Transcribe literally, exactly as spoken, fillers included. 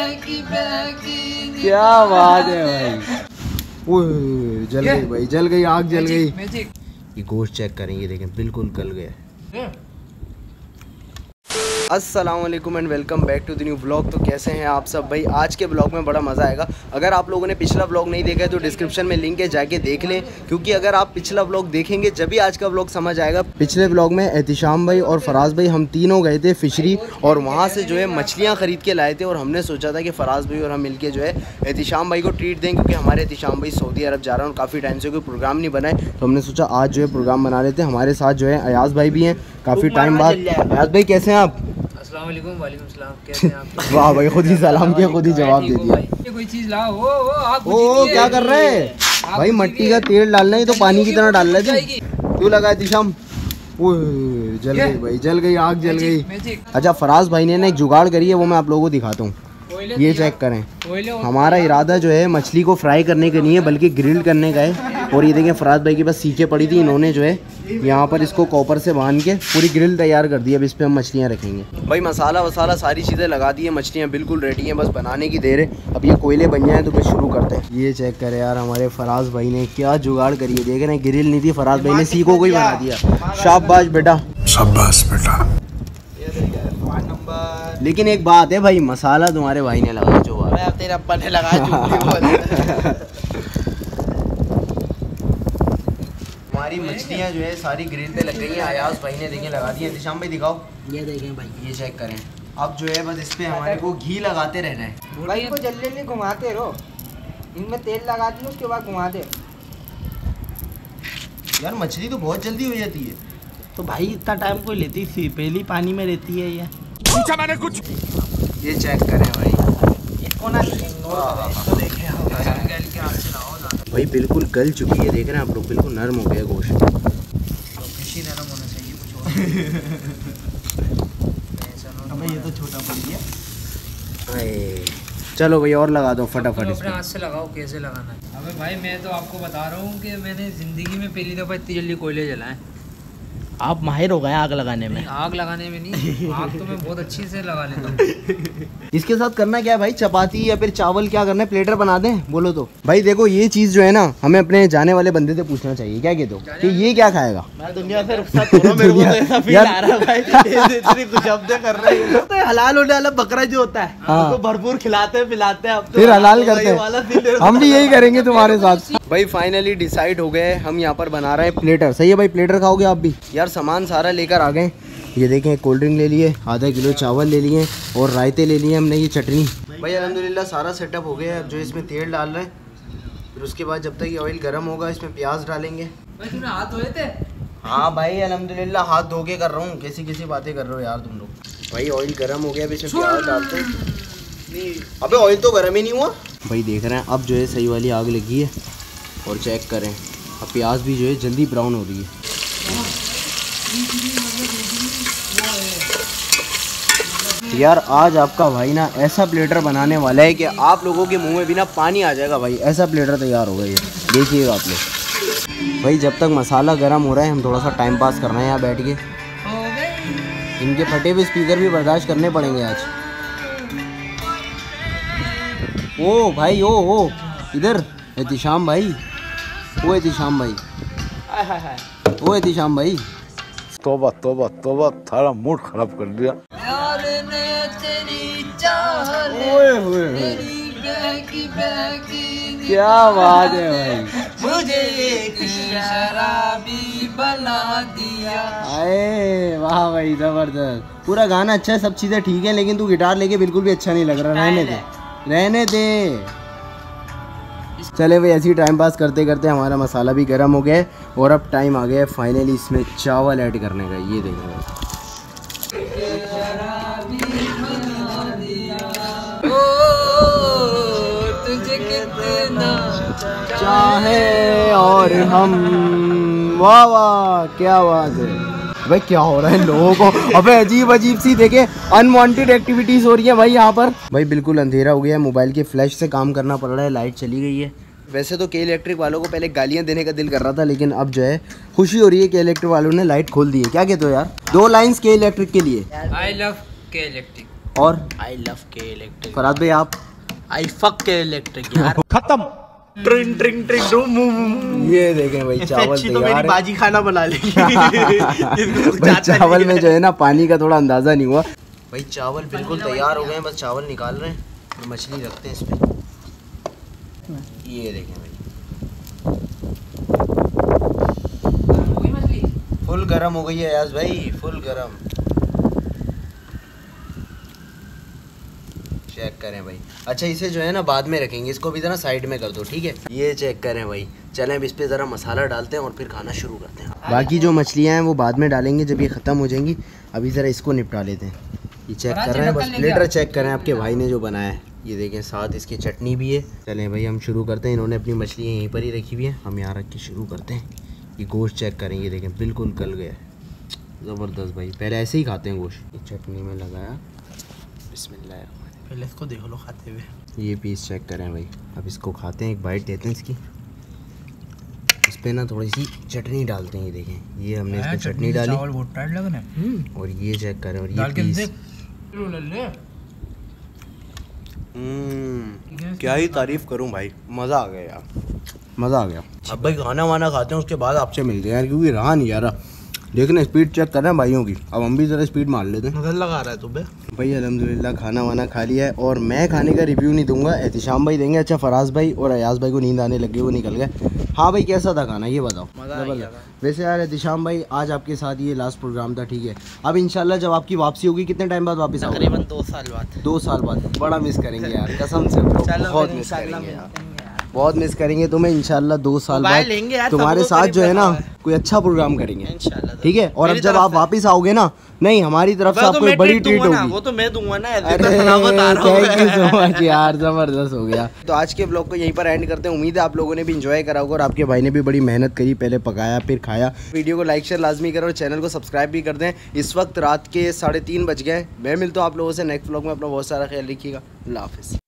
क्या बात है भाई। ओह जल गई भाई, जल गई, आग जल गई। ये गोश्त चेक करेंगे, देखें बिल्कुल गल गया। अस्सलाम वालेकुम and welcome back to the new blog. तो कैसे हैं आप सब भाई। आज के ब्लॉग में बड़ा मज़ा आएगा। अगर आप लोगों ने पिछला ब्लॉग नहीं देखा है तो डिस्क्रिप्शन में लिंक है, जाके देख लें, क्योंकि अगर आप पिछला ब्लॉग देखेंगे जब भी आज का ब्लॉग समझ आएगा। पिछले ब्लॉग में एहतिशाम भाई और फराज भाई हम तीनों गए थे फिशरी और वहाँ से जो है मछलियाँ ख़रीद के लाए थे और हमने सोचा था कि फराज भाई और हम मिल के जो है एहतिशाम भाई को ट्रीट दें, क्योंकि हमारे एहतिशाम भाई सऊदी अरब जा रहे हैं और काफ़ी टाइम से कोई प्रोग्राम नहीं बनाए, तो हमने सोचा आज जो है प्रोग्राम बना लेते हैं। हमारे साथ जो है अयाज भाई भी हैं, काफ़ी टाइम बाद। अयाज भाई कैसे हैं आप? अस्सलामुअलैकुम। वालेकुम सलाम। कैसे हैं आप? वाह भाई, खुद ही सलाम किया, खुद ही जवाब दे दिया। ये कोई चीज लाओ। ओ ओ आप ओ क्या कर रहे हैं भाई? मट्टी का तेल डालना है तो पानी की तरह डाल रहे थे, क्यों लगा एहतिशाम? ओह जल गई भाई, जल गई, आग जल गई। अच्छा फराज भाई ने ना एक जुगाड़ करी है, वो मैं आप लोगों को दिखाता हूँ। ये चेक करें, हमारा इरादा जो है मछली को फ्राई करने का नहीं है बल्कि ग्रिल करने का है। और ये देखें फराज भाई के पास सीखे पड़ी थी, इन्होंने जो है यहाँ पर इसको कॉपर से बांध के पूरी ग्रिल तैयार कर दी। अब इस पे हम मछलियाँ रखेंगे भाई। मसाला वसाला सारी चीज़ें लगा दी है, मछलियाँ बिल्कुल रेडी हैं, बस बनाने की देर है। अब ये कोयले बन जाए तो फिर शुरू करते हैं। ये चेक करें यार, हमारे फराज भाई ने क्या जुगाड़ करी है। देख रहे हैं, ग्रिल नहीं थी, फराज भाई ने सीखों को ही बना दिया। शाबाश बेटा, शाबाश बेटा। लेकिन एक बात है भाई, मसाला तुम्हारे भाई ने लगाया जो तेरे अब्बा ने लगाया। हमारी मछलियाँ जो है सारी ग्रिल पे लग गई हैं। अयाज भाई ने देखें लगा दी है। एहतिशाम भाई दिखाओ, ये देखें भाई, ये चेक करें। अब जो है बस इस पे हमारे को घी लगाते रहना है भाई। इनको जल्दी जल्दी घुमाते रहो, इनमें तेल लगा दो, उसके बाद घुमा दे। यार मछली तो बहुत जल्दी हो जाती है। तो भाई इतना टाइम कोई लेती थी, पहली पानी में रहती है ये। पूछा मैंने कुछ। ये चेक करें भाई, इसको ना इसको देखें भाई बिल्कुल गल चुकी है। देख रहे हैं आप लोग, बिल्कुल नरम हो गया गोश्त। कृषि नरम होना चाहिए, कुछ और हमें ये तो छोटा पड़ गया। चलो भाई और लगा दो फटाफट। अपने हाथ से लगाओ, कैसे लगाना है। अबे भाई मैं तो आपको बता रहा हूँ कि मैंने ज़िंदगी में पहली दफ़ा इतनी जल्दी कोयले जलाए। आप माहिर हो गए आग लगाने में। आग लगाने में नहीं, आग तो मैं बहुत अच्छी से लगा लेता हूँ। इसके साथ करना क्या है भाई? चपाती या फिर चावल क्या करना है? प्लेटर बना दें बोलो तो। भाई देखो ये चीज़ जो है ना, हमें अपने जाने वाले बंदे से पूछना चाहिए। क्या कहते हो कि ये क्या खाएगा? मैं दुनिया से रुखसत हो रहा हूं, मेरे को तो ऐसा फील आ रहा है भाई, इतनी कुछ शब्द कर रहे हैं। तो हलाल होने वाला बकरा जो होता है उसको भरपूर खिलाते हैं पिलाते हैं, फिर हलाल करते हैं। हम भी यही करेंगे तुम्हारे साथ। भाई फाइनली डिसाइड हो गए, हम यहाँ पर बना रहे हैं प्लेटर। सही है भाई, प्लेटर खाओगे आप भी? यार सामान सारा लेकर आ गए। ये देखें, कोल्ड ड्रिंक ले लिए, आधा किलो चावल ले लिए और रायते ले लिए हमने। ये चटनी भाई अल्हम्दुलिल्लाह सारा सेटअप हो गया है। अब जो इसमें तेल डाल रहे हैं, फिर उसके बाद जब तक ये ऑयल गर्म होगा इसमें प्याज डालेंगे। भाई तूने हाथ धोए थे? हाँ भाई अल्हम्दुलिल्लाह हाथ धो के कर रहा हूँ। कैसी कैसी बातें कर रहे हो यार तुम लोग। भाई ऑयल गर्म हो गया, अब इसमें प्याज डालते हैं। अबे ऑयल तो गर्म ही नहीं हुआ भाई। देख रहे हैं अब जो है सही वाली आग लगी है और चेक करें, अब प्याज भी जो है जल्दी ब्राउन हो रही है। यार आज आपका भाई ना ऐसा प्लेटर बनाने वाला है कि आप लोगों के मुंह में भी ना पानी आ जाएगा भाई। ऐसा प्लेटर तैयार होगा ये, देखिएगा आप लोग। भाई जब तक मसाला गर्म हो रहा है हम थोड़ा सा टाइम पास कर रहे हैं यहाँ बैठ के। इनके फटे हुए स्पीकर भी बर्दाश्त करने पड़ेंगे आज। ओ भाई ओ ओ इधर एहतिशाम भाई, ओ एहतिशाम भाई, ओ एहतिशाम भाई। तोबा तोबा तोबा, थारा मूड खराब कर दिया। ओए होए क्या बात है भाई, मुझे एक शराबी बना दिया। अरे वाह भाई जबरदस्त। पूरा गाना अच्छा है, सब चीज़ें ठीक है, लेकिन तू गिटार लेके बिल्कुल भी अच्छा नहीं लग रहा। रहने दे रहने दे। चले भाई ऐसे ही टाइम पास करते करते हमारा मसाला भी गर्म हो गया और अब टाइम आ गया फाइनली इसमें चावल ऐड करने का। ये देखें भाई, तुझे कितना चाहे और हम। वाह वाह क्या बात है भाई। क्या हो रहा है लोगों को? अबे अजीब अजीब सी देखे अनवांटेड एक्टिविटीज हो रही है भाई यहाँ पर। भाई बिल्कुल अंधेरा हो गया है, मोबाइल के फ्लैश से काम करना पड़ रहा है, लाइट चली गई है। वैसे तो के इलेक्ट्रिक वालों को पहले गालियाँ देने का दिल कर रहा था, लेकिन अब जो है खुशी हो रही है कि इलेक्ट्रिक वालों ने लाइट खोल दी है। क्या कहते हो यार? दो लाइंस के इलेक्ट्रिक के लिए। I love K Electric. और आई लव के इलेक्ट्रिक। फराज भाई आप? आई फक के इलेक्ट्रिक यार। खत्म। ट्रिंग ट्रिंग ट्रिंग डूम। ये देखें भाई चावल अच्छी तो मेरी तैयार बाजी खाना बना लेगी। भाई चावल में जो है ना पानी का थोड़ा अंदाजा नहीं हुआ। भाई चावल बिल्कुल तैयार हो गए हैं, बस चावल निकाल रहे हैं और मछली रखते हैं इस पे। ये देखें भाई फुल गरम हो गई है यास भाई, फुल गरम। चेक करें भाई। अच्छा इसे जो है ना बाद में रखेंगे, इसको भी जरा साइड में कर दो, ठीक है। ये चेक करें भाई। चलें अब इस पे ज़रा मसाला डालते हैं और फिर खाना शुरू करते हैं। बाकी जो मछलियाँ हैं वो बाद में डालेंगे जब ये ख़त्म हो जाएंगी। अभी ज़रा इसको निपटा लेते हैं। ये चेक कर रहे हैं, बस प्लेटर चेक करें आपके भाई ने जो बनाया है। ये देखें साथ इसकी चटनी भी है। चलें भाई हम शुरू करते हैं। इन्होंने अपनी मछली यहीं पर ही रखी हुई है, हम यहाँ रख के शुरू करते हैं। ये गोश्त चेक करें, ये देखें बिल्कुल गल गया है, ज़बरदस्त भाई। पहले ऐसे ही खाते हैं गोश्त। ये चटनी में लगाया, बिस्मिल्लाह। पहले इसको देख लो खाते हुए। ये पीस चेक करें भाई। अब इसको खाते हैं, एक बाइट देते हैं इसकी। इस पे ना थोड़ी सी चटनी डालते हैं। ये देखें ये हमने इस पे चटनी डाली बहुत टाइट लग रहा है। और ये चेक करें और ये पीस। हम्म, क्या ही तारीफ करूं भाई, मज़ा आ गया यार, मज़ा आ गया। अब भाई खाना वाना खाते हैं उसके बाद आपसे मिलते हैं यार, क्योंकि रहा नहीं यार। देखना स्पीड चेक कर रहे हैं भाइयों की। अब हम भी ज़रा स्पीड मार लेते हैं। नजर लगा रहा है तुम्हें भाई अल्हम्दुलिल्लाह खाना वाना खा लिया है और मैं खाने का रिव्यू नहीं दूंगा, एहतिशाम भाई देंगे। अच्छा फराज भाई और अयाज भाई को नींद आने लगी, वो निकल गए। हाँ भाई कैसा था खाना ये बताओ। जबरदस्त। वैसे यार एहतिशाम भाई आज आपके साथ ये लास्ट प्रोग्राम था, ठीक है। अब इंशाल्लाह जब आपकी वापसी होगी, कितने टाइम बाद वापस आओगे? तकरीबन दो साल बाद। दो साल बाद। बड़ा मिस करेंगे यार कसम से, बहुत मिस करेंगे यार, बहुत मिस करेंगे तुम्हें। इंशाल्लाह दो साल बाद तुम्हारे साथ जो है ना कोई अच्छा प्रोग्राम करेंगे इंशाल्लाह, ठीक है। और अब जब आप वापस आओगे ना, नहीं हमारी तरफ से आपको बड़ी ट्रीट होगी। वो तो मैं दूंगा ना। अरे थैंक यू सो मच यार, जबरदस्त हो गया। तो आज के ब्लॉग को यहीं पर एंड करते हैं। उम्मीद है आप लोगों ने भी एंजॉय करा होगा और आपके भाई ने भी बड़ी मेहनत करी, पहले पकाया फिर खाया। वीडियो को लाइक शेयर लाजमी करें और चैनल को सब्सक्राइब भी कर दें। इस वक्त रात के साढ़े तीन बज गए। मैं मिलता हूँ आप लोगों से नेक्स्ट ब्लॉग में। अपना बहुत सारा ख्याल रखिएगा। अल्लाह हाफिज़।